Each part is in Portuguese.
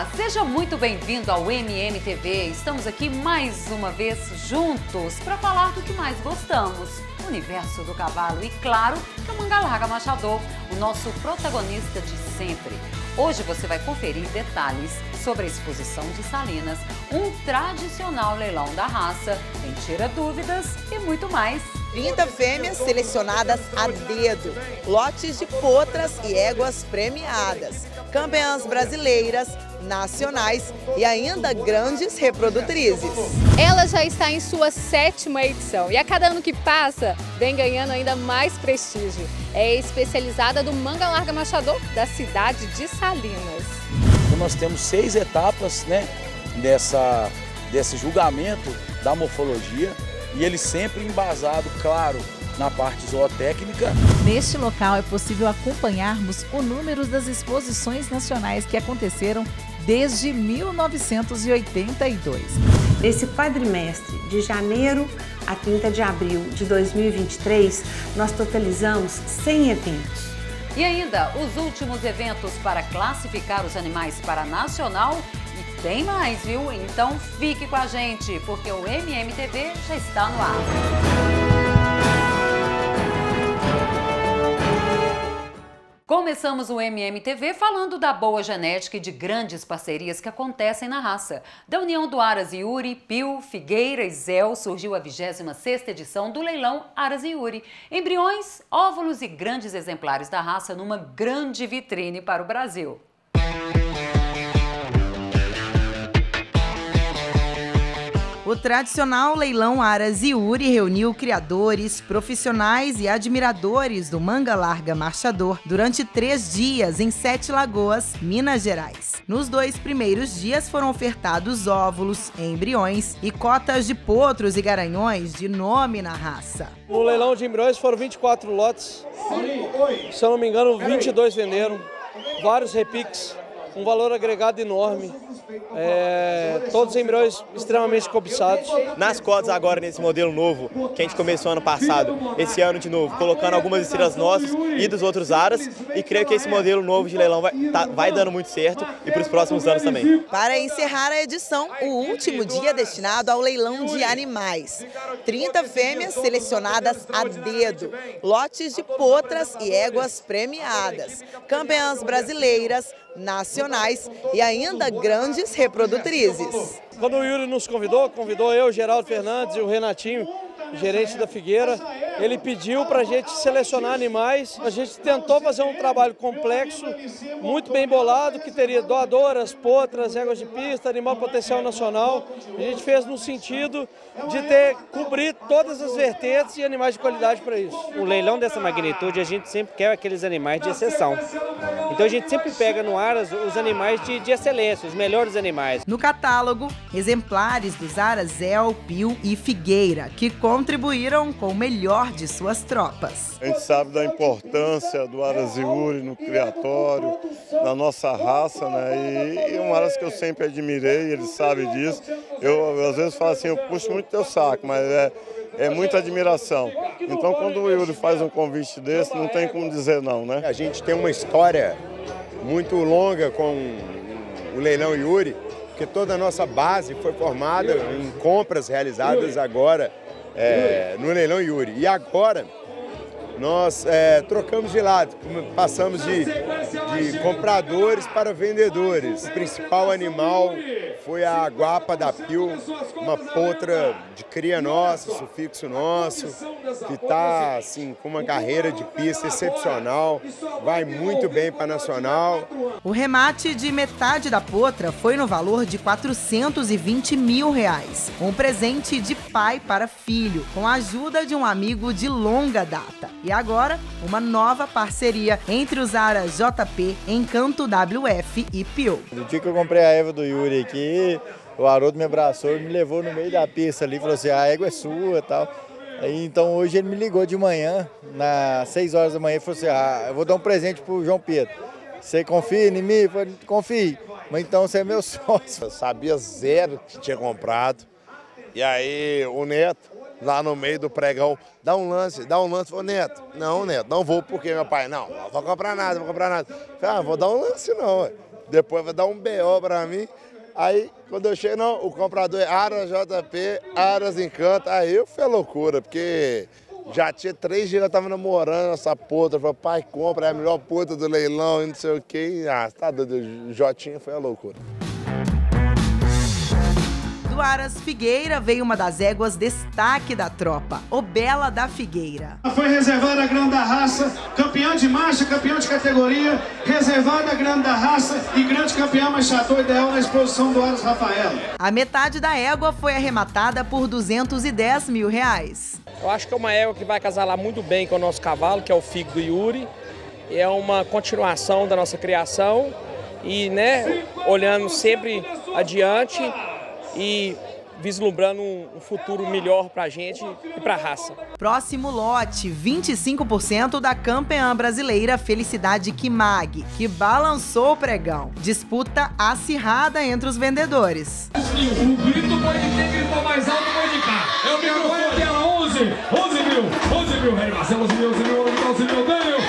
Seja muito bem-vindo ao MMTV. Estamos aqui mais uma vez juntos para falar do que mais gostamos, o universo do cavalo e, claro, que é o Manga Larga Machador, o nosso protagonista de sempre. Hoje você vai conferir detalhes sobre a exposição de Salinas, um tradicional leilão da raça, tem tira dúvidas e muito mais. 30 fêmeas selecionadas a dedo, lotes de potras e éguas premiadas, campeãs brasileiras, nacionais e ainda grandes reprodutrizes. Ela já está em sua 7ª edição e a cada ano que passa vem ganhando ainda mais prestígio. É especializada do Manga Larga Machador da cidade de Salinas. Então nós temos 6 etapas, desse julgamento da morfologia e ele sempre embasado, claro, na parte zootécnica. Neste local é possível acompanharmos o número das exposições nacionais que aconteceram desde 1982. Nesse quadrimestre, de janeiro a 30 de abril de 2023, nós totalizamos 100 eventos. E ainda os últimos eventos para classificar os animais para nacional e tem mais, viu? Então fique com a gente, porque o MMTV já está no ar. Começamos o MMTV falando da boa genética e de grandes parcerias que acontecem na raça. Da união do Aras e Yuri, Pio, Figueira e Zéu surgiu a 26ª edição do leilão Aras e Yuri. Embriões, óvulos e grandes exemplares da raça numa grande vitrine para o Brasil. O tradicional leilão Aras e Yuri reuniu criadores, profissionais e admiradores do Manga Larga Machador durante 3 dias em 7 Lagoas, Minas Gerais. Nos 2 primeiros dias foram ofertados óvulos, embriões e cotas de potros e garanhões de nome na raça. No leilão de embriões foram 24 lotes, se eu não me engano 22 venderam, vários repiques, um valor agregado enorme. Todos os embriões extremamente cobiçados. Nas cotas agora, nesse modelo novo, que a gente começou ano passado, esse ano de novo, colocando algumas estrelas nossas e dos outros aras, e creio que esse modelo novo de leilão vai dando muito certo e para os próximos anos também. Para encerrar a edição, o último dia destinado ao leilão de animais. 30 fêmeas selecionadas a dedo, lotes de potras e éguas premiadas, campeãs brasileiras, nacionais e ainda grandes reprodutrizes. Quando o Yuri nos convidou eu, Geraldo Fernandes e o Renatinho, gerente da Figueira, ele pediu para a gente selecionar animais. A gente tentou fazer um trabalho complexo, muito bem bolado, que teria doadoras, potras, éguas de pista, animal potencial nacional. A gente fez no sentido de cobrir todas as vertentes e animais de qualidade para isso. Um leilão dessa magnitude, a gente sempre quer aqueles animais de exceção. Então a gente sempre pega no Aras os animais de excelência, os melhores animais. No catálogo, exemplares dos Aras Zéu, Pio e Figueira, que contribuíram com o melhor de suas tropas. A gente sabe da importância do Aras e Yuri no criatório, da nossa raça, né? E um Aras que eu sempre admirei, ele sabe disso. Eu às vezes falo assim, eu puxo muito teu saco, mas é muita admiração. Então quando o Yuri faz um convite desse, não tem como dizer não, né? A gente tem uma história muito longa com o leilão Yuri, porque toda a nossa base foi formada em compras realizadas agora no leilão Yuri. E agora nós trocamos de lado, passamos de compradores para vendedores. O principal animal foi a guapa da Pio, uma potra de cria nossa, sufixo nosso, que está assim, com uma carreira de pista excepcional, vai muito bem para a nacional. O remate de metade da potra foi no valor de R$420 mil, um presente de pai para filho, com a ajuda de um amigo de longa data. E agora, uma nova parceria entre os Aras JP, Encanto WF e Pio. No dia que eu comprei a égua do Yuri aqui, o Haroldo me abraçou e me levou no meio da pista ali, falou assim, a égua é sua e tal. Aí, então hoje ele me ligou de manhã, às 6 horas da manhã, e falou assim, eu vou dar um presente pro João Pedro. Você confia em mim? Eu falei, confio, mas então você é meu sócio. Eu sabia zero que tinha comprado, e aí o Neto, lá no meio do pregão, dá um lance. Falei, Neto, não vou, porque meu pai, não vou comprar nada. Falei, vou dar um lance não, ué. depois vai dar um BO pra mim. Aí, quando eu chego, não, o comprador é Aras JP, Aras Encanto. Aí eu fui a loucura, porque já tinha 3 dias que eu tava namorando essa puta. Eu falei, pai, compra, é a melhor puta do leilão e não sei o quê. Tá doido, o Jotinha foi a loucura. Do Aras Figueira veio uma das éguas destaque da tropa, o Bela da Figueira. Foi reservada a grande da raça, campeã de marcha, campeão de categoria, reservada a grande da raça e grande campeão machador ideal na exposição do Aras Rafael. A metade da égua foi arrematada por R$210 mil. Eu acho que é uma égua que vai casalar muito bem com o nosso cavalo, que é o Figo do Yuri. É uma continuação da nossa criação e, né, olhando sempre adiante e vislumbrando um futuro melhor pra gente e pra raça. Próximo lote, 25% da campeã brasileira Felicidade Kimag, que balançou o pregão. Disputa acirrada entre os vendedores. O grito pode ter que gritar mais alto, pode indicar. É o microfone aqui, 11 mil, Marcelo, 11 mil, ganho.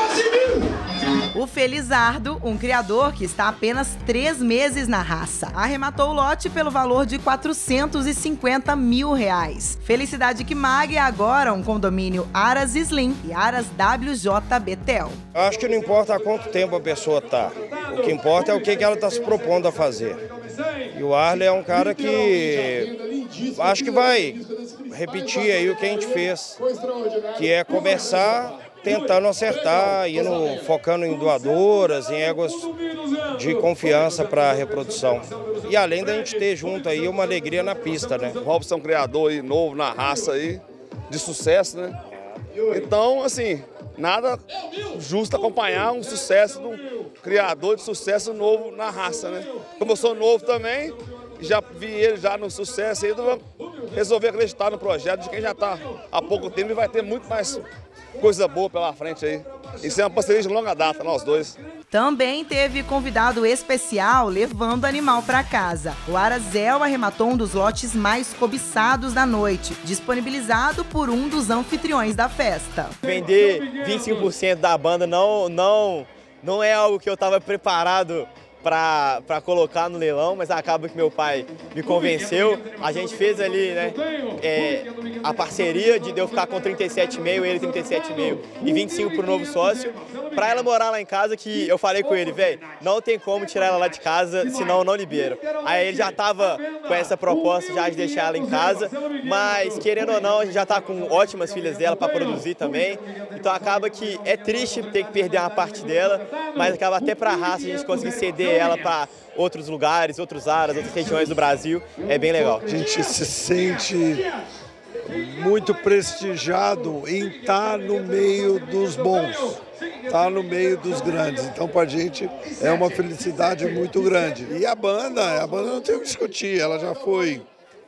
O Felizardo, um criador que está há apenas 3 meses na raça, arrematou o lote pelo valor de R$450 mil. Felicidade Kimag é agora um condomínio Aras Slim e Aras WJ Betel. Acho que não importa há quanto tempo a pessoa está. O que importa é o que ela está se propondo a fazer. E o Arley é um cara que acho que vai repetir aí o que a gente fez, que é começar tentando acertar, focando em doadoras, em éguas de confiança para a reprodução. E além da gente ter junto aí uma alegria na pista, né? O Robson é um criador aí, novo na raça aí, de sucesso, né? Então, assim, nada justo acompanhar um sucesso de um criador de sucesso novo na raça, né? Como eu sou novo também, já vi ele já no sucesso aí, resolver acreditar no projeto de quem já está há pouco tempo e vai ter muito mais coisa boa pela frente aí. Isso é uma parceria de longa data, nós dois. Também teve convidado especial levando animal para casa. O Arazel arrematou um dos lotes mais cobiçados da noite, disponibilizado por um dos anfitriões da festa. Vender 25% da banda não é algo que eu estava preparado para colocar no leilão, mas acaba que meu pai me convenceu. A gente fez ali, né, a parceria de eu ficar com 37,5, ele 37,5 e 25 para o novo sócio, para ela morar lá em casa, que eu falei com ele, velho, não tem como tirar ela lá de casa, senão não libero. Aí ele já estava com essa proposta já de deixar ela em casa, mas querendo ou não, a gente já está com ótimas filhas dela para produzir também, então acaba que é triste ter que perder uma parte dela, mas acaba até para a raça a gente conseguir ceder ela para outros lugares, outros aras, outras regiões do Brasil, é bem legal. A gente se sente muito prestigiado em estar no meio dos bons, estar no meio dos grandes. Então, para a gente é uma felicidade muito grande. E a banda não tem o que discutir, ela já foi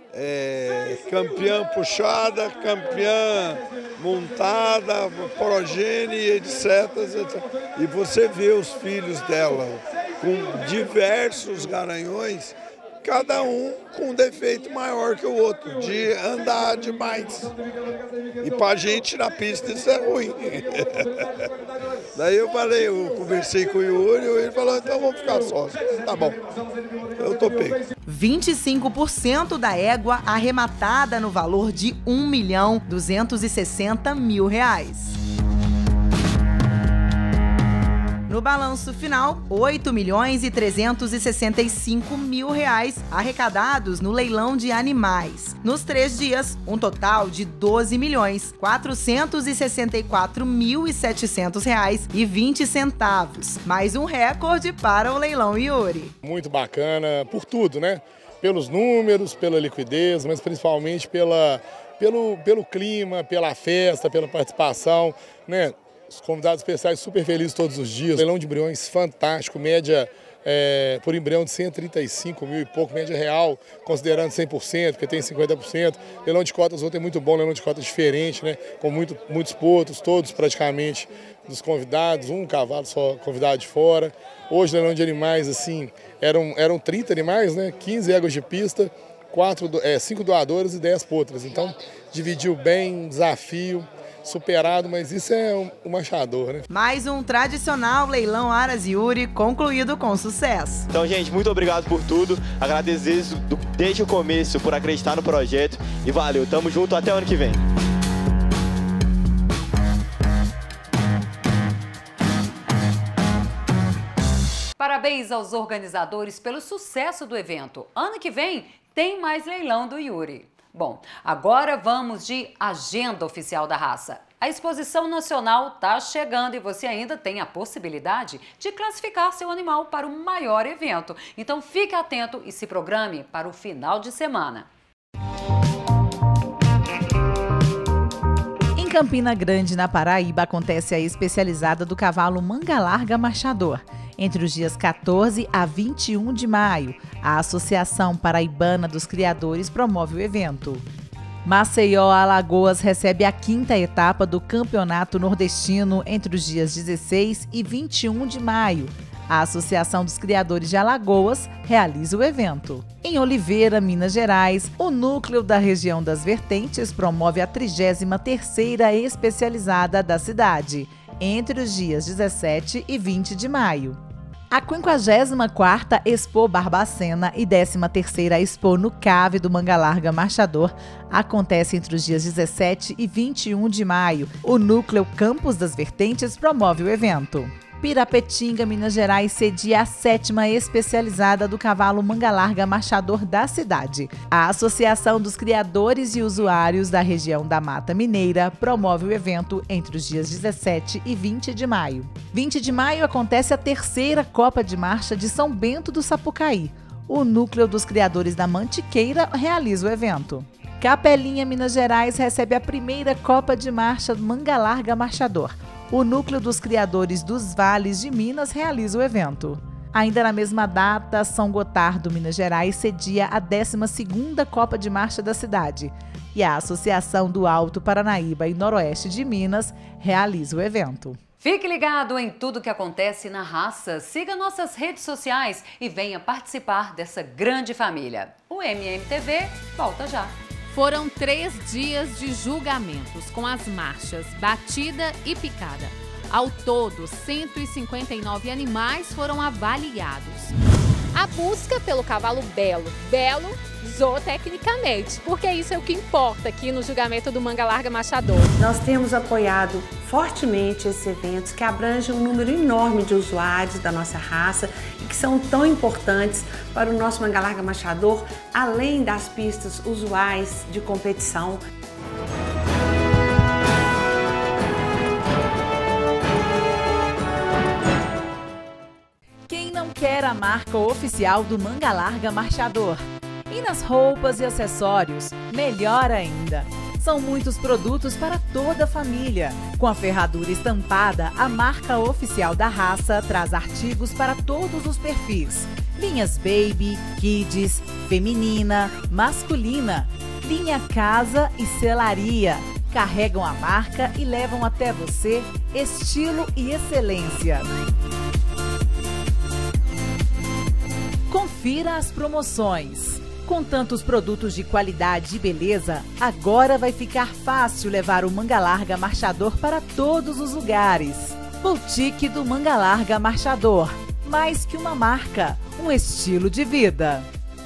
campeã puxada, campeã montada, progênie, etc. E você vê os filhos dela com diversos garanhões, cada um com um defeito maior que o outro, de andar demais. E pra gente na pista isso é ruim. Daí eu conversei com o Yuri, e ele falou, então vamos ficar sócios. Tá bom, eu topei. 25% da égua arrematada no valor de R$1.260.000. No balanço final, R$8.365.000 arrecadados no leilão de animais. Nos 3 dias, um total de R$12.464.700,20, mais um recorde para o leilão Yuri. Muito bacana por tudo, né? Pelos números, pela liquidez, mas principalmente pelo clima, pela festa, pela participação, né? Os convidados especiais super felizes todos os dias. Leilão de embriões fantástico, média por embrião de 135 mil e pouco, média real, considerando 100%, porque tem 50%. Leilão de cotas outro é muito bom, leilão de cotas diferente, né? Com muitos potros, todos praticamente dos convidados, um cavalo só convidado de fora. Hoje, leilão de animais, assim, eram 30 animais, né? 15 éguas de pista, 5 doadoras e 10 potras. Então, dividiu bem, desafio. superado, mas isso é o Machador, né? Mais um tradicional leilão Aras e Yuri concluído com sucesso. Então, gente, muito obrigado por tudo. Agradeço desde o começo por acreditar no projeto e valeu, tamo junto até o ano que vem. Parabéns aos organizadores pelo sucesso do evento. Ano que vem tem mais leilão do Yuri. Bom, agora vamos de agenda oficial da raça. A exposição nacional está chegando e você ainda tem a possibilidade de classificar seu animal para o maior evento. Então fique atento e se programe para o final de semana. Em Campina Grande, na Paraíba, acontece a especializada do cavalo Manga Larga Marchador. Entre os dias 14 a 21 de maio, a Associação Paraibana dos Criadores promove o evento. Maceió, Alagoas, recebe a 5ª etapa do Campeonato Nordestino entre os dias 16 e 21 de maio. A Associação dos Criadores de Alagoas realiza o evento. Em Oliveira, Minas Gerais, o núcleo da região das Vertentes promove a 33ª especializada da cidade, entre os dias 17 e 20 de maio. A 54ª Expo Barbacena e 13ª Expo no Cave do Manga Larga Marchador acontece entre os dias 17 e 21 de maio. O núcleo Campos das Vertentes promove o evento. Pirapetinga, Minas Gerais, cedia a 7ª especializada do cavalo Manga Larga Marchador da cidade. A Associação dos Criadores e Usuários da região da Mata Mineira promove o evento entre os dias 17 e 20 de maio. 20 de maio acontece a 3ª Copa de Marcha de São Bento do Sapucaí. O núcleo dos Criadores da Mantiqueira realiza o evento. Capelinha, Minas Gerais, recebe a 1ª Copa de Marcha Manga Larga Marchador. O núcleo dos Criadores dos Vales de Minas realiza o evento. Ainda na mesma data, São Gotardo, Minas Gerais, cedia a 12ª Copa de Marcha da cidade. E a Associação do Alto Paranaíba e Noroeste de Minas realiza o evento. Fique ligado em tudo que acontece na raça, siga nossas redes sociais e venha participar dessa grande família. O MMTV volta já. Foram 3 dias de julgamentos com as marchas batida e picada. Ao todo, 159 animais foram avaliados. A busca pelo cavalo belo zootecnicamente, porque isso é o que importa aqui no julgamento do Manga Larga Marchador. Nós temos apoiado fortemente esses eventos que abrangem um número enorme de usuários da nossa raça e que são tão importantes para o nosso Manga Larga Marchador, além das pistas usuais de competição. Quem não quer a marca oficial do Manga Larga Marchador? E nas roupas e acessórios, melhor ainda. São muitos produtos para toda a família. Com a ferradura estampada, a marca oficial da raça traz artigos para todos os perfis. Linhas baby, kids, feminina, masculina, linha casa e selaria. Carregam a marca e levam até você estilo e excelência. Confira as promoções. Com tantos produtos de qualidade e beleza, agora vai ficar fácil levar o Manga Larga Marchador para todos os lugares. Boutique do Manga Larga Marchador. Mais que uma marca, um estilo de vida.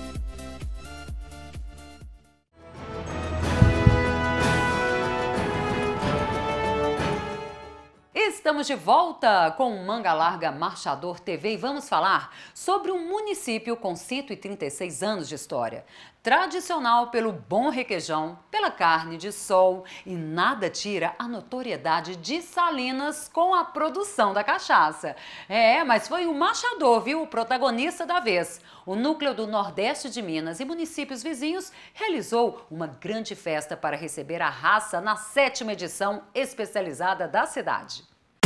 Estamos de volta com o Manga Larga Marchador TV e vamos falar sobre um município com 136 anos de história. Tradicional pelo bom requeijão, pela carne de sol e nada tira a notoriedade de Salinas com a produção da cachaça. Mas foi o Marchador, viu, o protagonista da vez. O núcleo do Nordeste de Minas e municípios vizinhos realizou uma grande festa para receber a raça na 7ª edição especializada da cidade.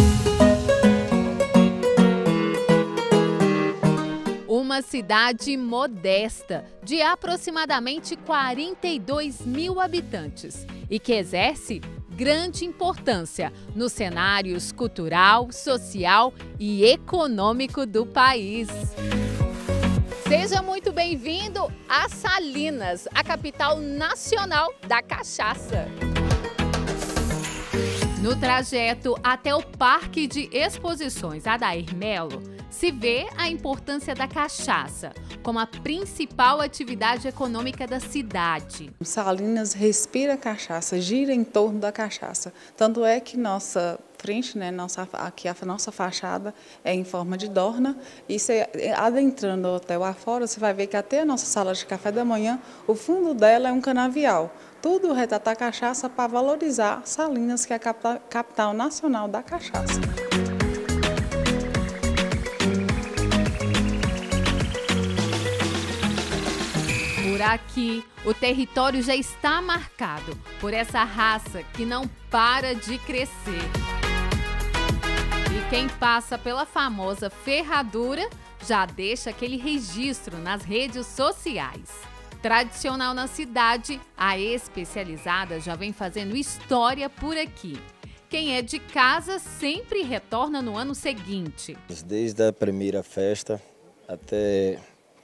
Uma cidade modesta, de aproximadamente 42 mil habitantes e que exerce grande importância nos cenários cultural, social e econômico do país. Seja muito bem-vindo a Salinas, a capital nacional da cachaça. No trajeto até o Parque de Exposições Adair Melo, se vê a importância da cachaça como a principal atividade econômica da cidade. Salinas respira cachaça, gira em torno da cachaça. Tanto é que nossa frente, né, aqui a nossa fachada é em forma de dorna, e você, adentrando o hotel afora, você vai ver que até a nossa sala de café da manhã, o fundo dela é um canavial. Tudo retratar cachaça para valorizar Salinas, que é a capital nacional da cachaça. Por aqui, o território já está marcado por essa raça que não para de crescer. E quem passa pela famosa ferradura já deixa aquele registro nas redes sociais. Tradicional na cidade, a especializada já vem fazendo história por aqui. Quem é de casa sempre retorna no ano seguinte. Desde a primeira festa até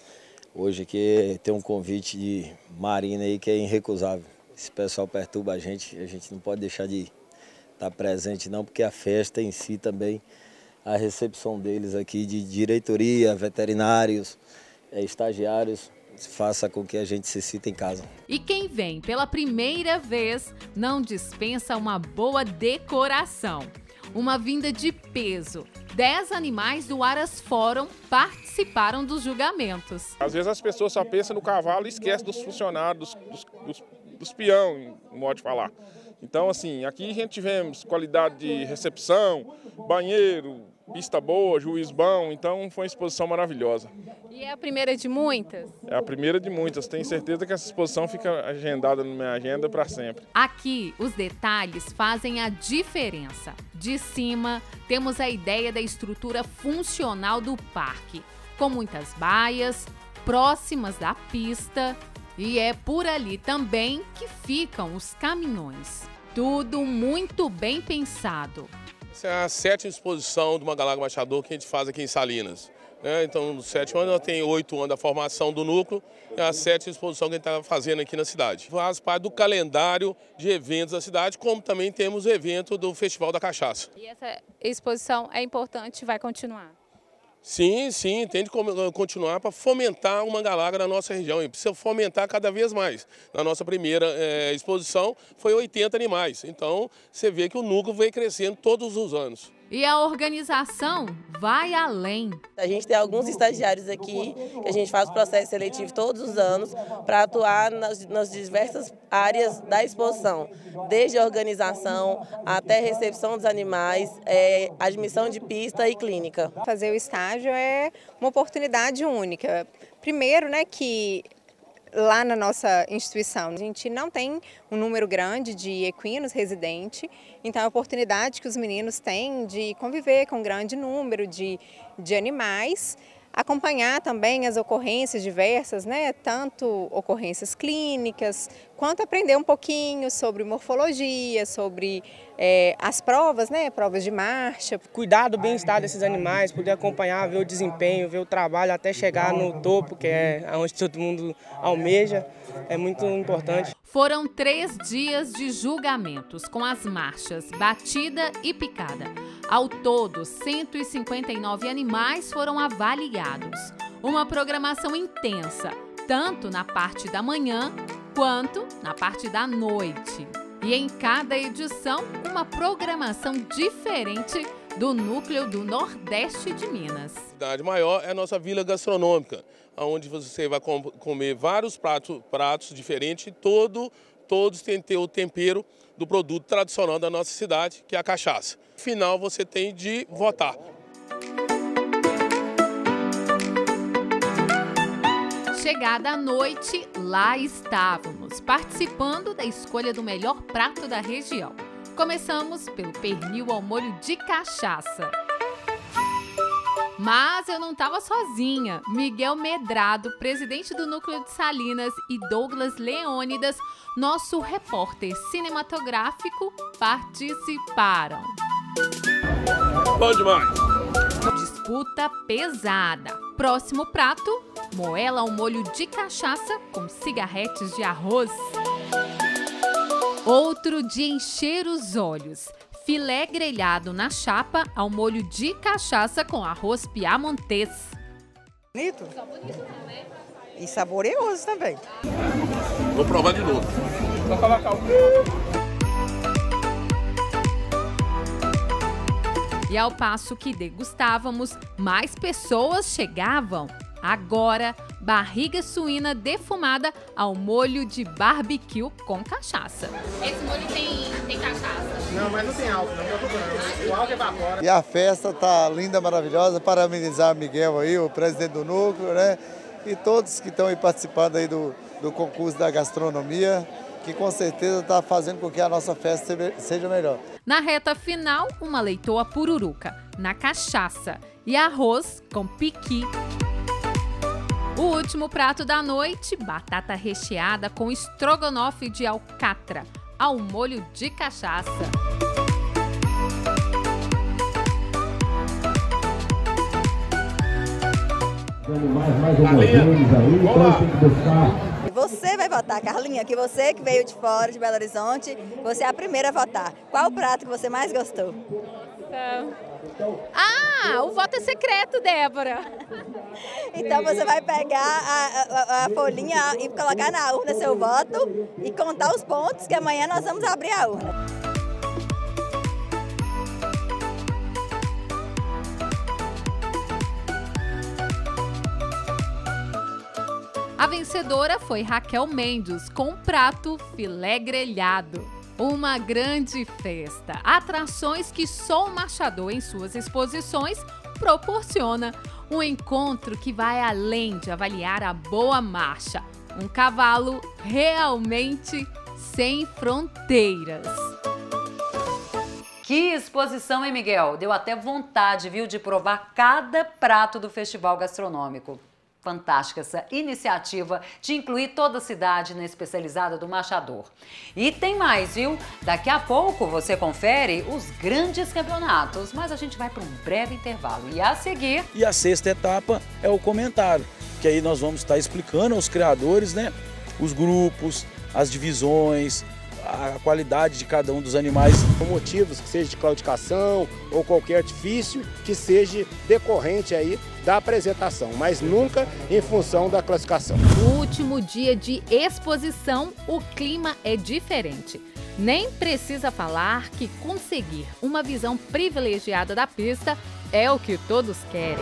hoje aqui tem um convite de Marina aí que é irrecusável. Esse pessoal perturba a gente não pode deixar de estar presente não, porque a festa em si também, a recepção deles aqui de diretoria, veterinários, estagiários, faça com que a gente se sinta em casa. E quem vem pela primeira vez não dispensa uma boa decoração. Uma vinda de peso. 10 animais do Aras Fórum participaram dos julgamentos. Às vezes as pessoas só pensam no cavalo e esquecem dos funcionários, dos peão, no modo de falar. Então, assim, aqui a gente tivemos qualidade de recepção, banheiro, pista boa, juiz bom, então foi uma exposição maravilhosa. E é a primeira de muitas? É a primeira de muitas, tenho certeza que essa exposição fica agendada na minha agenda para sempre. Aqui, os detalhes fazem a diferença. De cima, temos a ideia da estrutura funcional do parque, com muitas baias, próximas da pista, e é por ali também que ficam os caminhões. Tudo muito bem pensado. Essa é a 7ª exposição do Mangalarga Marchador que a gente faz aqui em Salinas. Então, nos 7 anos, nós temos 8 anos da formação do núcleo, é a 7ª exposição que a gente está fazendo aqui na cidade. Faz parte do calendário de eventos da cidade, como também temos o evento do Festival da Cachaça. E essa exposição é importante e vai continuar? Sim, tem de continuar para fomentar o Mangalarga na nossa região. E precisa fomentar cada vez mais. Na nossa primeira exposição foi 80 animais. Então você vê que o núcleo vem crescendo todos os anos. E a organização vai além. A gente tem alguns estagiários aqui, que a gente faz o processo seletivo todos os anos para atuar nas diversas áreas da exposição, desde a organização até a recepção dos animais, admissão de pista e clínica. Fazer o estágio é uma oportunidade única. Primeiro, né, que lá na nossa instituição, a gente não tem um número grande de equinos residentes, então é a oportunidade que os meninos têm de conviver com um grande número de animais, acompanhar também as ocorrências diversas, né? Tanto ocorrências clínicas, quanto aprender um pouquinho sobre morfologia, sobre as provas, né? Provas de marcha. Cuidar do bem-estar desses animais, poder acompanhar, ver o desempenho, ver o trabalho até chegar no topo, que é onde todo mundo almeja, é muito importante. Foram 3 dias de julgamentos, com as marchas batida e picada. Ao todo, 159 animais foram avaliados. Uma programação intensa, tanto na parte da manhã quanto na parte da noite. E em cada edição, uma programação diferente do núcleo do Nordeste de Minas. A cidade maior é a nossa vila gastronômica, onde você vai comer vários pratos diferentes, todos têm que ter o tempero do produto tradicional da nossa cidade, que é a cachaça. No final, você tem de votar. Chegada a noite, lá estávamos, participando da escolha do melhor prato da região. Começamos pelo pernil ao molho de cachaça. Mas eu não estava sozinha. Miguel Medrado, presidente do Núcleo de Salinas, e Douglas Leônidas, nosso repórter cinematográfico, participaram. Bom demais! Disputa pesada. Próximo prato, moela ao molho de cachaça com cigarretes de arroz. Outro de encher os olhos. filé grelhado na chapa ao molho de cachaça com arroz piamontês. Bonito. E saboreoso também. Vou provar de novo. Vou colocar o... E ao passo que degustávamos, mais pessoas chegavam. Agora, barriga suína defumada ao molho de barbecue com cachaça. Esse molho tem cachaça? Não, mas não tem álcool, não tô procurando. O álcool evapora. E a festa tá linda, maravilhosa. Parabenizar o Miguel aí, o presidente do núcleo, né? E todos que estão aí participando aí do concurso da gastronomia, que com certeza está fazendo com que a nossa festa seja melhor. Na reta final, uma leitoa pururuca na cachaça e arroz com piqui. O último prato da noite, batata recheada com estrogonofe de alcatra ao molho de cachaça. Mais uma vez aí, então tem que buscar. Você vai votar, Carlinha, que você que veio de fora, de Belo Horizonte, você é a primeira a votar. Qual o prato que você mais gostou? Ah, o voto é secreto, Débora. Então você vai pegar a folhinha e colocar na urna seu voto e contar os pontos, que amanhã nós vamos abrir a urna. A vencedora foi Raquel Mendes com o prato filé grelhado. Uma grande festa, atrações que só o marchador em suas exposições proporciona. Um encontro que vai além de avaliar a boa marcha. Um cavalo realmente sem fronteiras. Que exposição, hein, Miguel? Deu até vontade, viu, de provar cada prato do Festival Gastronômico. Fantástica essa iniciativa de incluir toda a cidade na especializada do Marchador. E tem mais, viu? Daqui a pouco você confere os grandes campeonatos, mas a gente vai para um breve intervalo. E a seguir... E a sexta etapa é o comentário, que aí nós vamos estar explicando aos criadores, né, os grupos, as divisões, a qualidade de cada um dos animais. Por motivos que seja de claudicação ou qualquer artifício que seja decorrente aí da apresentação, mas nunca em função da classificação. No último dia de exposição, o clima é diferente. Nem precisa falar que conseguir uma visão privilegiada da pista é o que todos querem.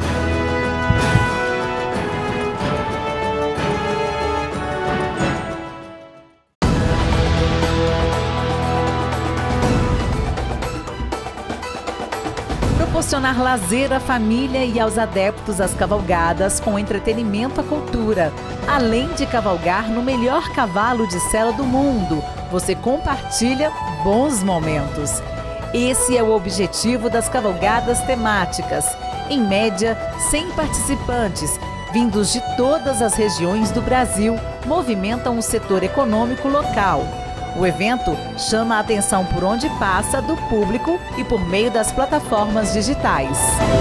Proporcionar lazer à família e aos adeptos às cavalgadas com entretenimento à cultura. Além de cavalgar no melhor cavalo de sela do mundo, você compartilha bons momentos. Esse é o objetivo das cavalgadas temáticas. Em média, 100 participantes, vindos de todas as regiões do Brasil, movimentam o setor econômico local. O evento chama a atenção por onde passa do público e por meio das plataformas digitais.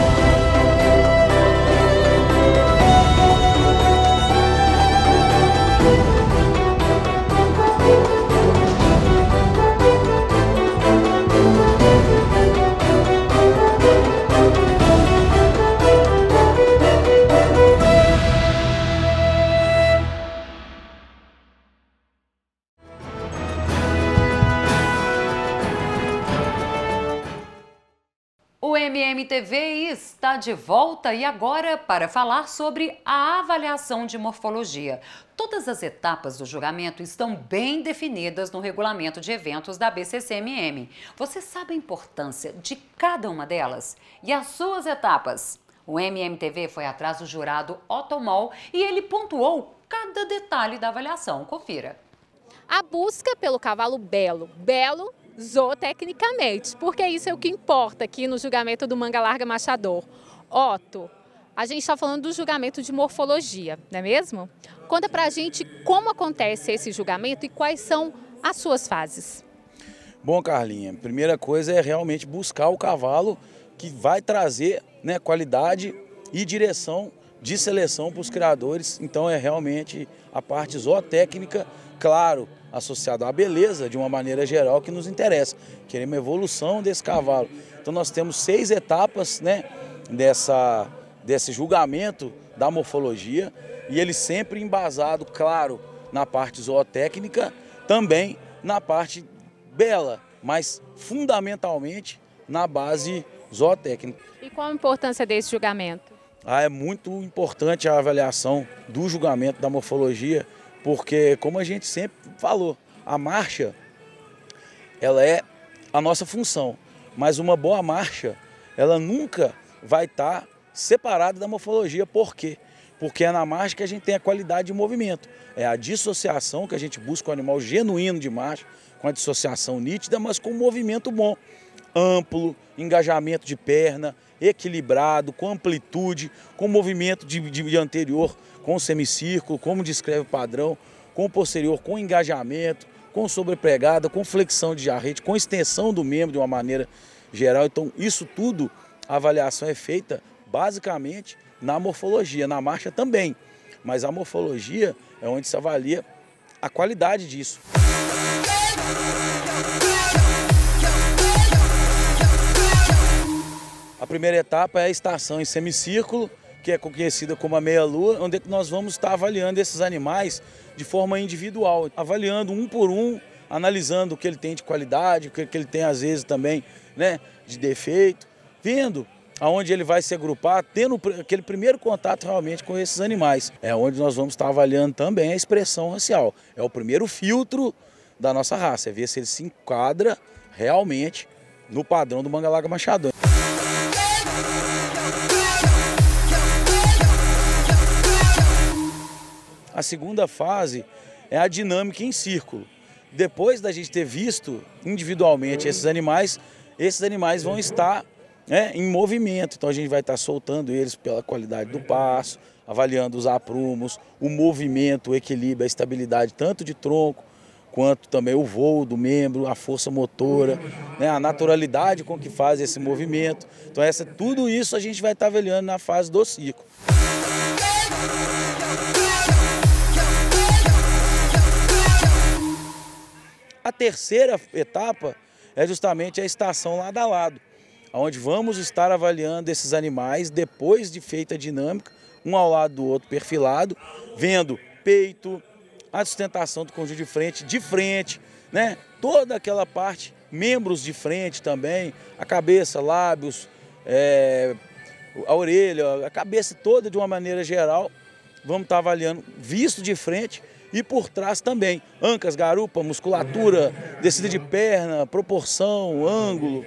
O MMTV está de volta e agora para falar sobre a avaliação de morfologia. Todas as etapas do julgamento estão bem definidas no regulamento de eventos da BCCMM. Você sabe a importância de cada uma delas? E as suas etapas? O MMTV foi atrás do jurado Otto Moll e ele pontuou cada detalhe da avaliação. Confira. A busca pelo cavalo belo zootecnicamente, porque isso é o que importa aqui no julgamento do Manga Larga Marchador. Otto, a gente está falando do julgamento de morfologia, não é mesmo? Conta pra gente como acontece esse julgamento e quais são as suas fases. Bom, Carlinha, a primeira coisa é realmente buscar o cavalo que vai trazer, né, qualidade e direção de seleção para os criadores. Então é realmente a parte zootécnica claro, associado à beleza de uma maneira geral que nos interessa. Queremos evolução desse cavalo. Então nós temos 6 etapas, né, desse julgamento da morfologia, e ele sempre embasado, claro, na parte zootécnica, também na parte bela, mas fundamentalmente na base zootécnica. E qual a importância desse julgamento? É muito importante a avaliação do julgamento da morfologia, porque, como a gente sempre falou, a marcha, ela é a nossa função, mas uma boa marcha, ela nunca vai estar separada da morfologia. Por quê? Porque é na marcha que a gente tem a qualidade de movimento. É a dissociação que a gente busca o animal genuíno de marcha, com a dissociação nítida, mas com um movimento bom, amplo, engajamento de perna, equilibrado, com amplitude, com movimento de anterior, com semicírculo, como descreve o padrão, com posterior, com engajamento, com sobrepregada, com flexão de jarrete, com extensão do membro de uma maneira geral. Então, isso tudo, a avaliação é feita basicamente na morfologia, na marcha também. Mas a morfologia é onde se avalia a qualidade disso. A primeira etapa é a estação em semicírculo, que é conhecida como a meia-lua, onde é que nós vamos estar avaliando esses animais de forma individual, avaliando um por um, analisando o que ele tem de qualidade, o que ele tem às vezes também, né, de defeito, vendo aonde ele vai se agrupar, tendo aquele primeiro contato realmente com esses animais. É onde nós vamos estar avaliando também a expressão racial. É o primeiro filtro da nossa raça, é ver se ele se enquadra realmente no padrão do Manga-Larga Machador. A segunda fase é a dinâmica em círculo. Depois da gente ter visto individualmente esses animais vão estar, né, em movimento. Então a gente vai estar soltando eles pela qualidade do passo, avaliando os aprumos, o movimento, o equilíbrio, a estabilidade tanto de tronco, quanto também o voo do membro, a força motora, né, a naturalidade com que faz esse movimento. Então tudo isso a gente vai estar avaliando na fase do ciclo. A terceira etapa é justamente a estação lado a lado, onde vamos estar avaliando esses animais depois de feita a dinâmica, um ao lado do outro perfilado, vendo peito, a sustentação do conjunto de frente, né? Toda aquela parte, membros de frente também, a cabeça, lábios, a orelha, a cabeça toda de uma maneira geral, vamos estar avaliando visto de frente e por trás também, ancas, garupa, musculatura, descida de perna, proporção, ângulo.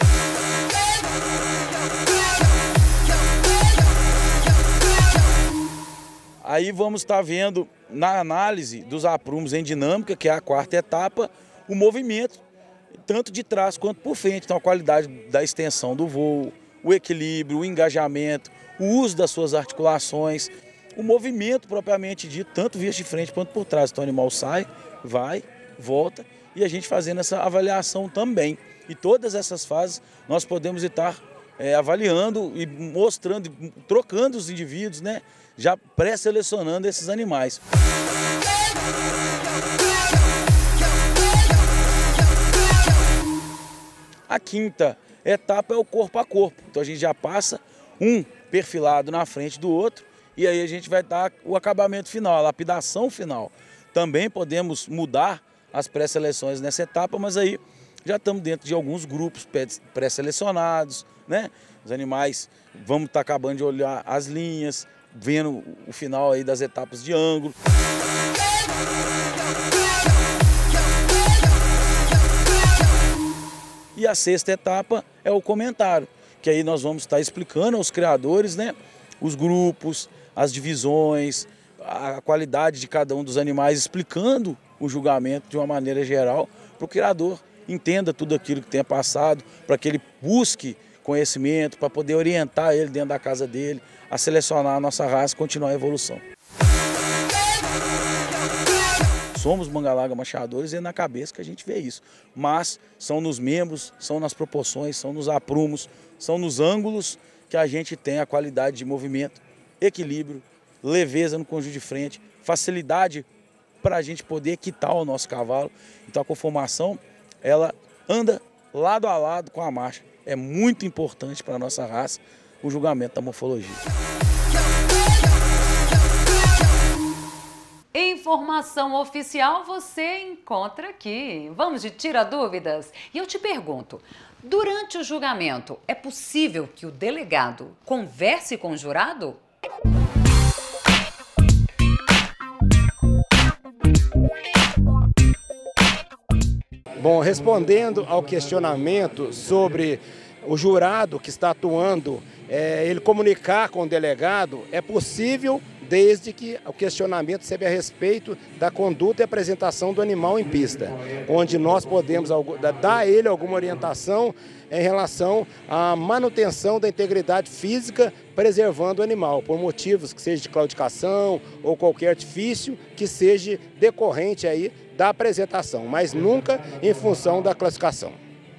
Aí vamos estar vendo na análise dos aprumos em dinâmica, que é a quarta etapa, o movimento, tanto de trás quanto por frente. Então a qualidade da extensão do voo, o equilíbrio, o engajamento, o uso das suas articulações, o movimento propriamente dito, tanto visto de frente quanto por trás. Então o animal sai, vai, volta, e a gente fazendo essa avaliação também. E todas essas fases nós podemos estar avaliando e mostrando, trocando os indivíduos, né? Já pré-selecionando esses animais. A quinta etapa é o corpo a corpo. Então a gente já passa um perfilado na frente do outro e aí a gente vai dar o acabamento final, a lapidação final. Também podemos mudar as pré-seleções nessa etapa, mas aí já estamos dentro de alguns grupos pré-selecionados, né? Os animais, vamos estar acabando de olhar as linhas, vendo o final aí das etapas de ângulo. E a sexta etapa é o comentário, que aí nós vamos estar explicando aos criadores, né, os grupos, as divisões, a qualidade de cada um dos animais, explicando o julgamento de uma maneira geral, para o criador entenda tudo aquilo que tenha passado, para que ele busque conhecimento, para poder orientar ele dentro da casa dele, a selecionar a nossa raça e continuar a evolução. Somos Manga-Larga Machadores e é na cabeça que a gente vê isso. Mas são nos membros, são nas proporções, são nos aprumos, são nos ângulos que a gente tem a qualidade de movimento, equilíbrio, leveza no conjunto de frente, facilidade para a gente poder quitar o nosso cavalo. Então a conformação, ela anda lado a lado com a marcha. É muito importante para a nossa raça o julgamento da morfologia. Informação oficial você encontra aqui. Vamos de tira dúvidas? E eu te pergunto, durante o julgamento, é possível que o delegado converse com o jurado? Bom, respondendo ao questionamento sobre o jurado que está atuando, ele comunicar com o delegado, é possível desde que o questionamento seja a respeito da conduta e apresentação do animal em pista, onde nós podemos dar a ele alguma orientação em relação à manutenção da integridade física, preservando o animal, por motivos que seja de claudicação ou qualquer artifício que seja decorrente aí da apresentação, mas nunca em função da classificação.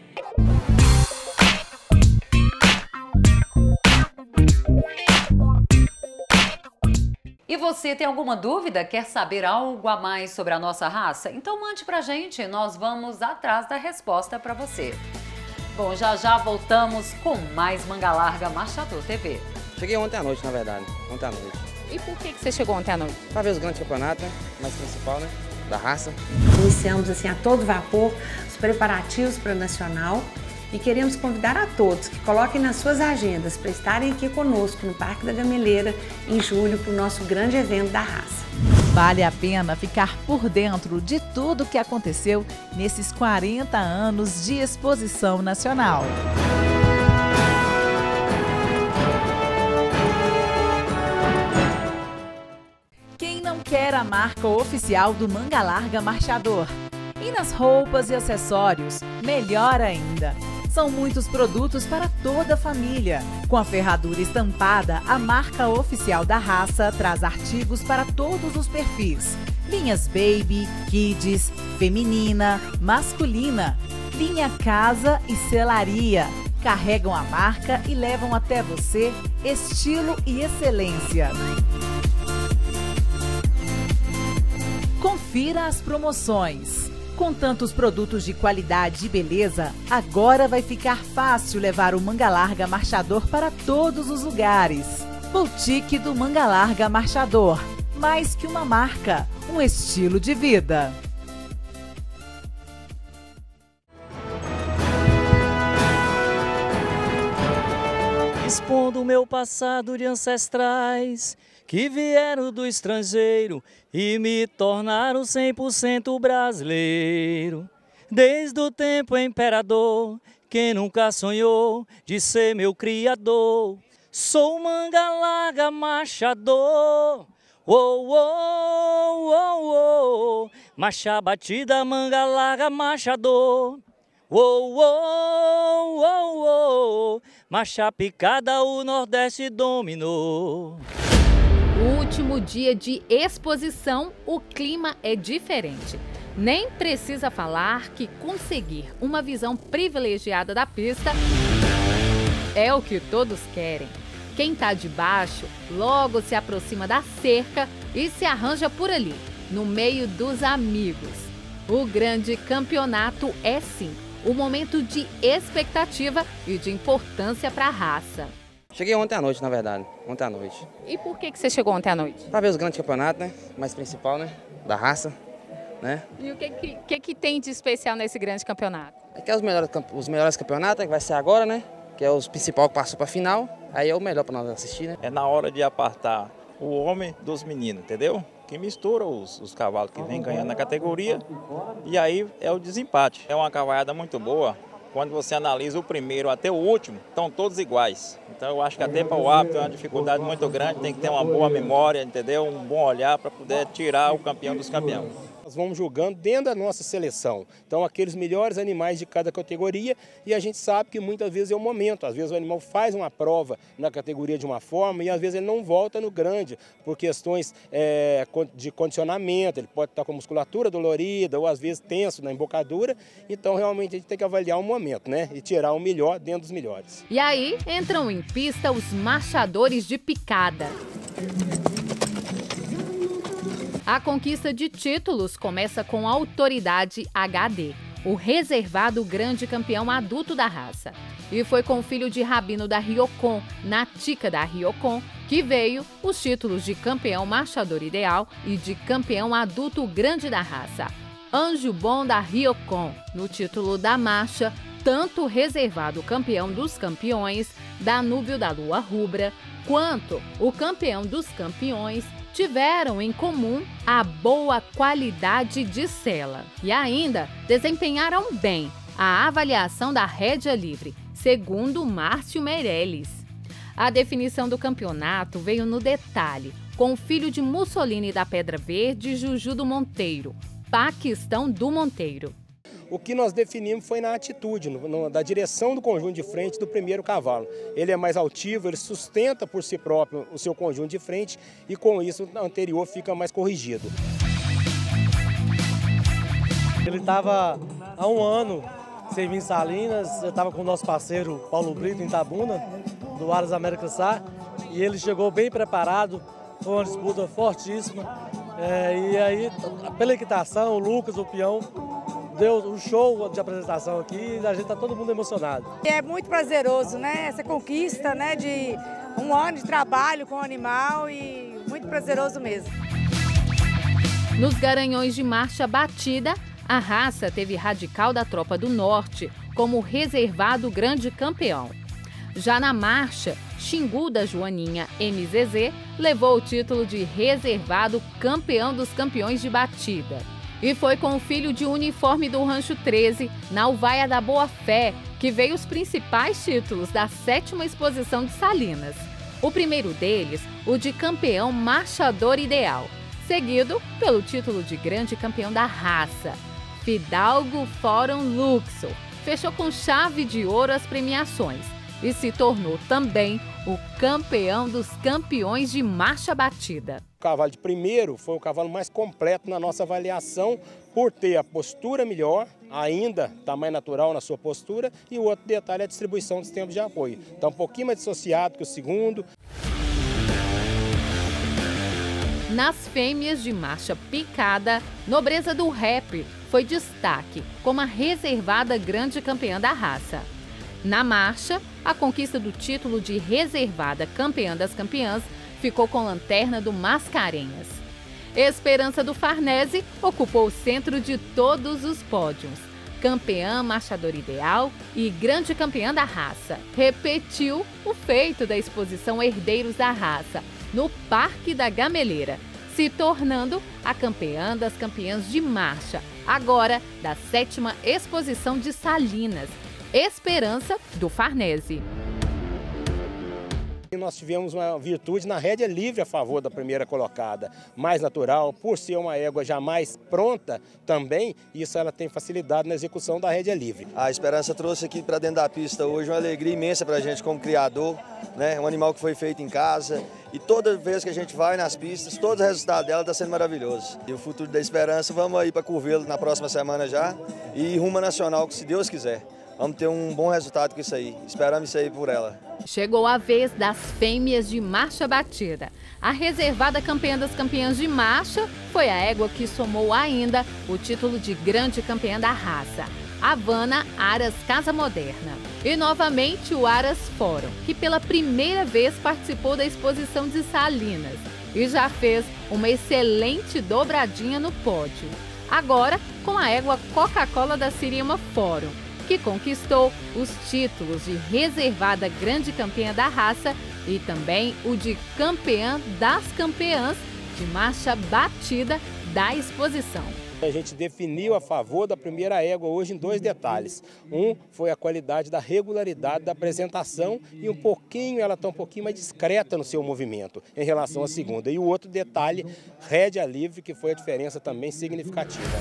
E você tem alguma dúvida? Quer saber algo a mais sobre a nossa raça? Então mande pra gente, nós vamos atrás da resposta para você. Bom, já voltamos com mais Manga Larga Machador TV. Cheguei ontem à noite, na verdade, ontem à noite. E por que você chegou ontem à noite? Para ver os grandes campeonatos, né? Mais principal, né? Da raça. Iniciamos assim a todo vapor os preparativos para o Nacional e queremos convidar a todos que coloquem nas suas agendas para estarem aqui conosco no Parque da Gameleira em julho para o nosso grande evento da raça. Vale a pena ficar por dentro de tudo que aconteceu nesses 40 anos de exposição nacional. Quem não quer a marca oficial do Manga Larga Marchador? E nas roupas e acessórios, melhor ainda! São muitos produtos para toda a família. Com a ferradura estampada, a marca oficial da raça traz artigos para todos os perfis. Linhas Baby, Kids, Feminina, Masculina, linha Casa e Selaria. Carregam a marca e levam até você estilo e excelência. Confira as promoções. Com tantos produtos de qualidade e beleza, agora vai ficar fácil levar o Manga Larga Marchador para todos os lugares. Boutique do Manga Larga Marchador. Mais que uma marca, um estilo de vida. Expondo o meu passado de ancestrais que vieram do estrangeiro e me tornaram 100% brasileiro. Desde o tempo imperador, quem nunca sonhou de ser meu criador? Sou Manga Larga Machador, oh, oh, oh, oh. Marcha batida, Manga Larga Machador, oh, oh, oh, oh. Marcha picada, o Nordeste dominou. O último dia de exposição, o clima é diferente. Nem precisa falar que conseguir uma visão privilegiada da pista é o que todos querem. Quem está de baixo logo se aproxima da cerca e se arranja por ali, no meio dos amigos. O grande campeonato é sim um momento de expectativa e de importância para a raça. Cheguei ontem à noite, na verdade, ontem à noite. E por que você chegou ontem à noite? Para ver os grandes campeonatos, né? Mais principal, né? Da raça, né? E o que tem de especial nesse grande campeonato? Aqui é os melhores campeonatos, que vai ser agora, né? Que é os principais que passam para a final. Aí é o melhor para nós assistir, né? É na hora de apartar o homem dos meninos, entendeu? Que mistura os cavalos que vem ganhando na categoria e aí é o desempate. É uma cavalhada muito boa. Quando você analisa o primeiro até o último, estão todos iguais. Então eu acho que até para o árbitro é uma dificuldade muito grande, tem que ter uma boa memória, entendeu? Um bom olhar para poder tirar o campeão dos campeões. Nós vamos julgando dentro da nossa seleção. Então, aqueles melhores animais de cada categoria, e a gente sabe que muitas vezes é o momento. Às vezes o animal faz uma prova na categoria de uma forma e às vezes ele não volta no grande, por questões de condicionamento. Ele pode estar com a musculatura dolorida ou às vezes tenso na embocadura. Então, realmente, a gente tem que avaliar o momento, né? E tirar o melhor dentro dos melhores. E aí, entram em pista os marchadores de picada. A conquista de títulos começa com a Autoridade HD, o reservado grande campeão adulto da raça. E foi com o filho de Rabino da Riocon, Natica da Riocon, que veio os títulos de campeão marchador ideal e de campeão adulto grande da raça. Anjo Bom da Riocon, no título da marcha, tanto o reservado campeão dos campeões, Danúbio da Lua Rubra, quanto o campeão dos campeões tiveram em comum a boa qualidade de sela e ainda desempenharam bem a avaliação da rédea livre, segundo Márcio Meirelles. A definição do campeonato veio no detalhe, com o filho de Mussolini da Pedra Verde, Juju do Monteiro, Paquistão do Monteiro. O que nós definimos foi na atitude, da direção do conjunto de frente do primeiro cavalo. Ele é mais altivo, ele sustenta por si próprio o seu conjunto de frente e com isso o anterior fica mais corrigido. Ele estava há um ano servindo em Salinas, eu estava com o nosso parceiro Paulo Brito em Itabuna, do Aras América Sá, e ele chegou bem preparado, foi uma disputa fortíssima. E aí, pela equitação, o Lucas, o peão, deu um show de apresentação aqui e a gente está todo mundo emocionado. É muito prazeroso, né? Essa conquista, né? De um ano de trabalho com o animal e muito prazeroso mesmo. Nos Garanhões de Marcha Batida, a raça teve Radical da Tropa do Norte como reservado grande campeão. Já na marcha, Xingu da Joaninha MZZ levou o título de reservado campeão dos campeões de batida. E foi com o filho de uniforme do Rancho 13, na Uvaia da Boa Fé, que veio os principais títulos da 7ª exposição de Salinas. O primeiro deles, o de campeão marchador ideal, seguido pelo título de grande campeão da raça. Fidalgo Fórum Luxor fechou com chave de ouro as premiações e se tornou também o campeão dos campeões de marcha batida. O cavalo de primeiro foi o cavalo mais completo na nossa avaliação, por ter a postura melhor, ainda tamanho natural na sua postura, e o outro detalhe é a distribuição dos tempos de apoio. Está um pouquinho mais dissociado que o segundo. Nas fêmeas de marcha picada, Nobreza do Rap foi destaque como a reservada grande campeã da raça. Na marcha, a conquista do título de reservada campeã das campeãs ficou com lanterna do Mascarenhas. Esperança do Farnese ocupou o centro de todos os pódios. Campeã marchador ideal e grande campeã da raça. Repetiu o feito da exposição Herdeiros da Raça, no Parque da Gameleira, se tornando a campeã das campeãs de marcha, agora da 7ª exposição de Salinas. Esperança do Farnese. Nós tivemos uma virtude na rédea livre a favor da primeira colocada, mais natural, por ser uma égua já mais pronta também, isso ela tem facilidade na execução da rédea livre. A Esperança trouxe aqui para dentro da pista hoje uma alegria imensa para a gente como criador, né? Um animal que foi feito em casa e toda vez que a gente vai nas pistas, todo o resultado dela está sendo maravilhoso. E o futuro da Esperança, vamos aí para Curvelo na próxima semana já e rumo nacional, se Deus quiser. Vamos ter um bom resultado com isso aí. Esperamos isso aí por ela. Chegou a vez das fêmeas de marcha batida. A reservada campeã das campeãs de marcha foi a égua que somou ainda o título de grande campeã da raça, Havana Aras Casa Moderna. E novamente o Aras Fórum, que pela primeira vez participou da exposição de Salinas e já fez uma excelente dobradinha no pódio. Agora com a égua Coca-Cola da Siriema Fórum, que conquistou os títulos de reservada grande campeã da raça e também o de campeã das campeãs de marcha batida da exposição. A gente definiu a favor da primeira égua hoje em 2 detalhes. Um foi a qualidade da regularidade da apresentação e ela está um pouquinho mais discreta no seu movimento em relação à segunda. E o outro detalhe, rédea livre, que foi a diferença também significativa.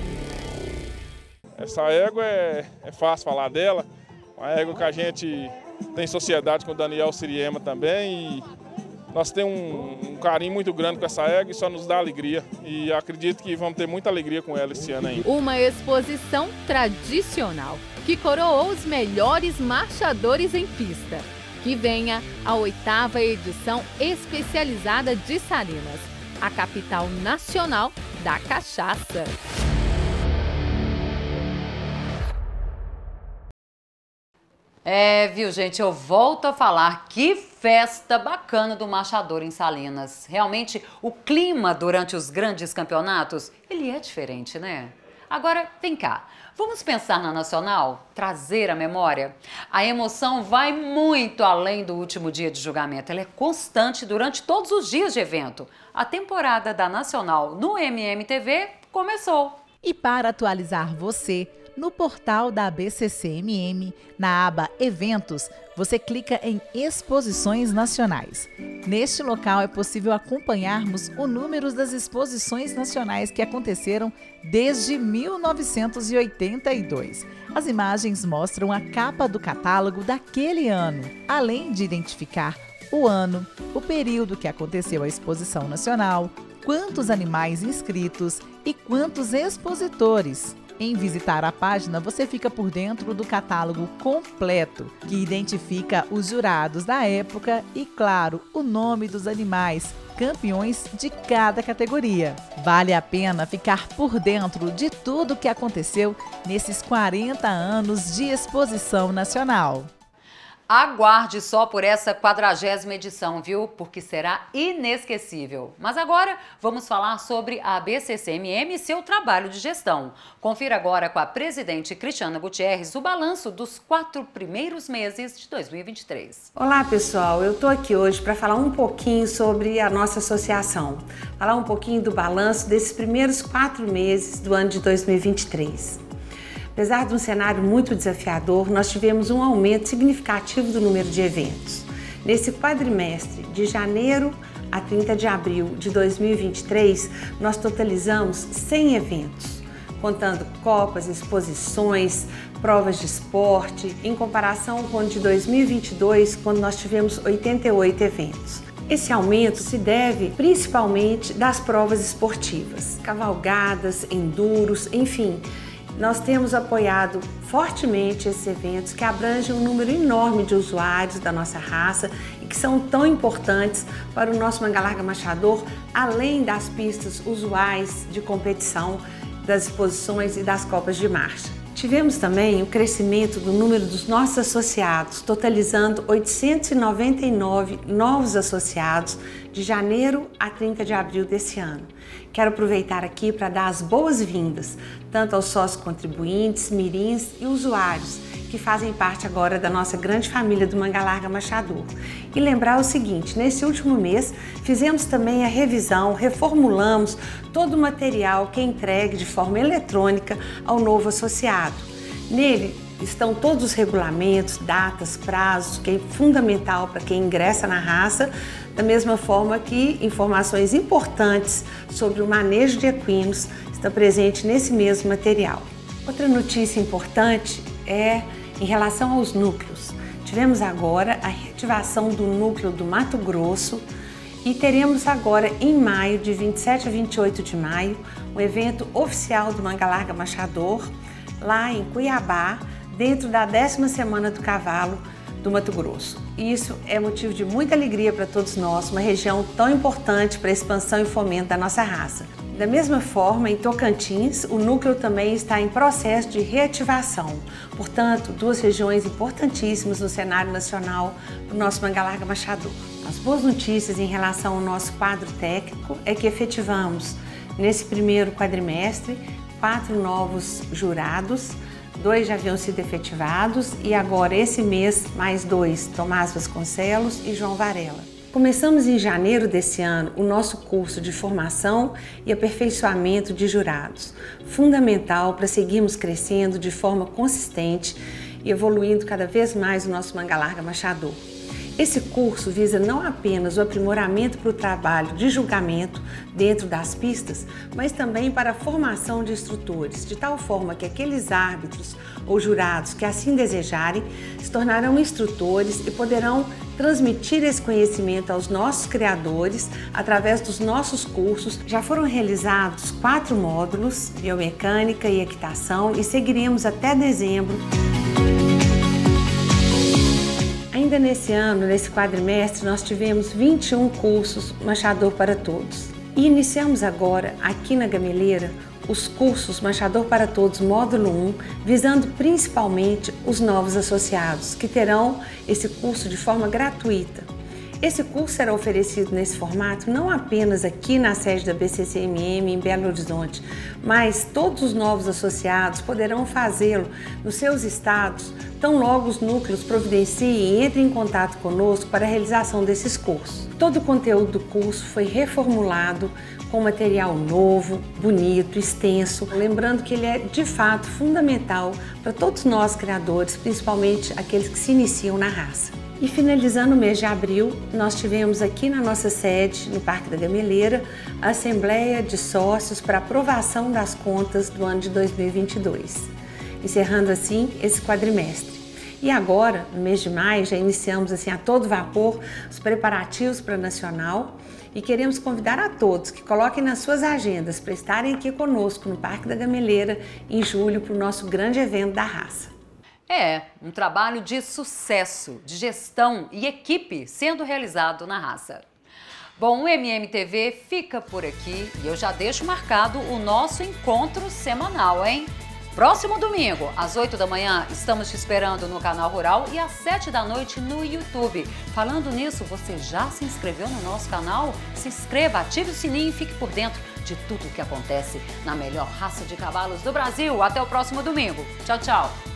Essa égua é fácil falar dela, uma égua que a gente tem sociedade com o Daniel Siriema também e nós temos um carinho muito grande com essa égua e só nos dá alegria e acredito que vamos ter muita alegria com ela esse ano ainda. Uma exposição tradicional que coroou os melhores marchadores em pista. Que venha a 8ª edição especializada de Salinas, a capital nacional da cachaça. Viu, gente? Eu volto a falar, que festa bacana do Machador em Salinas. Realmente, o clima durante os grandes campeonatos, ele é diferente, né? Agora, vem cá, vamos pensar na Nacional? Trazer a memória? A emoção vai muito além do último dia de julgamento. Ela é constante durante todos os dias de evento. A temporada da Nacional no MMTV começou. E para atualizar você, no portal da ABCCMM, na aba Eventos, você clica em Exposições Nacionais. Neste local é possível acompanharmos o número das exposições nacionais que aconteceram desde 1982. As imagens mostram a capa do catálogo daquele ano, além de identificar o ano, o período que aconteceu a exposição nacional, quantos animais inscritos e quantos expositores. Em visitar a página, você fica por dentro do catálogo completo, que identifica os jurados da época e, claro, o nome dos animais, campeões de cada categoria. Vale a pena ficar por dentro de tudo que aconteceu nesses 40 anos de exposição nacional. Aguarde só por essa 40ª edição, viu? Porque será inesquecível. Mas agora vamos falar sobre a ABCCMM e seu trabalho de gestão. Confira agora com a presidente Cristiana Gutierrez o balanço dos 4 primeiros meses de 2023. Olá, pessoal. Eu estou aqui hoje para falar um pouquinho sobre a nossa associação. Falar um pouquinho do balanço desses primeiros 4 meses do ano de 2023. Apesar de um cenário muito desafiador, nós tivemos um aumento significativo do número de eventos. Nesse quadrimestre, de janeiro a 30 de abril de 2023, nós totalizamos 100 eventos, contando copas, exposições, provas de esporte, em comparação com o de 2022, quando nós tivemos 88 eventos. Esse aumento se deve principalmente das provas esportivas, cavalgadas, enduros, enfim. Nós temos apoiado fortemente esses eventos que abrangem um número enorme de usuários da nossa raça e que são tão importantes para o nosso Manga Larga Machador, além das pistas usuais de competição, das exposições e das copas de marcha. Tivemos também o crescimento do número dos nossos associados, totalizando 899 novos associados de janeiro a 30 de abril desse ano. Quero aproveitar aqui para dar as boas-vindas, tanto aos sócios contribuintes, mirins e usuários, que fazem parte agora da nossa grande família do Manga Larga Machador. E lembrar o seguinte, nesse último mês fizemos também a revisão, reformulamos todo o material que é entregue de forma eletrônica ao novo associado. Nele estão todos os regulamentos, datas, prazos, que é fundamental para quem ingressa na raça, da mesma forma que informações importantes sobre o manejo de equinos estão presentes nesse mesmo material. Outra notícia importante é em relação aos núcleos. Tivemos agora a reativação do núcleo do Mato Grosso e teremos agora em maio, de 27 a 28 de maio, um evento oficial do Manga Larga Machador, lá em Cuiabá, dentro da 10ª Semana do Cavalo do Mato Grosso. E isso é motivo de muita alegria para todos nós, uma região tão importante para a expansão e fomento da nossa raça. Da mesma forma, em Tocantins, o núcleo também está em processo de reativação. Portanto, 2 regiões importantíssimas no cenário nacional do nosso Manga Larga Machador. As boas notícias em relação ao nosso quadro técnico é que efetivamos, nesse primeiro quadrimestre, 4 novos jurados, 2 já haviam sido efetivados e agora esse mês mais 2, Tomás Vasconcelos e João Varela. Começamos em janeiro desse ano o nosso curso de formação e aperfeiçoamento de jurados, fundamental para seguirmos crescendo de forma consistente e evoluindo cada vez mais o nosso Manga Larga Machador. Esse curso visa não apenas o aprimoramento para o trabalho de julgamento dentro das pistas, mas também para a formação de instrutores, de tal forma que aqueles árbitros ou jurados que assim desejarem se tornarão instrutores e poderão transmitir esse conhecimento aos nossos criadores através dos nossos cursos. Já foram realizados 4 módulos, biomecânica e equitação, e seguiremos até dezembro. Ainda nesse ano, nesse quadrimestre, nós tivemos 21 cursos Machador para Todos. E iniciamos agora, aqui na Gameleira, os cursos Machador para Todos Módulo 1, visando principalmente os novos associados, que terão esse curso de forma gratuita. Esse curso será oferecido nesse formato não apenas aqui na sede da BCCMM em Belo Horizonte, mas todos os novos associados poderão fazê-lo nos seus estados, tão logo os núcleos providenciem e entrem em contato conosco para a realização desses cursos. Todo o conteúdo do curso foi reformulado com material novo, bonito, extenso, lembrando que ele é de fato fundamental para todos nós criadores, principalmente aqueles que se iniciam na raça. E finalizando o mês de abril, nós tivemos aqui na nossa sede, no Parque da Gameleira, a Assembleia de Sócios para aprovação das contas do ano de 2022, encerrando assim esse quadrimestre. E agora, no mês de maio, já iniciamos assim a todo vapor os preparativos para a Nacional e queremos convidar a todos que coloquem nas suas agendas para estarem aqui conosco no Parque da Gameleira em julho para o nosso grande evento da raça. É, um trabalho de sucesso, de gestão e equipe sendo realizado na raça. Bom, o MMTV fica por aqui e eu já deixo marcado o nosso encontro semanal, hein? Próximo domingo, às 8 da manhã, estamos te esperando no Canal Rural e às 7 da noite no YouTube. Falando nisso, você já se inscreveu no nosso canal? Se inscreva, ative o sininho e fique por dentro de tudo o que acontece na melhor raça de cavalos do Brasil. Até o próximo domingo. Tchau, tchau!